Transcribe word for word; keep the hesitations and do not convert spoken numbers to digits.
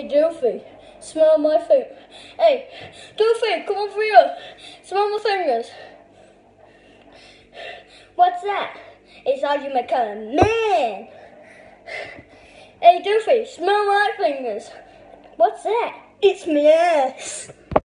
Hey, Doofy, smell my feet. Hey, Doofy, come over here. Smell my fingers. What's that? It's Archie McCullen. Man! Hey, Doofy, smell my fingers. What's that? It's my ass.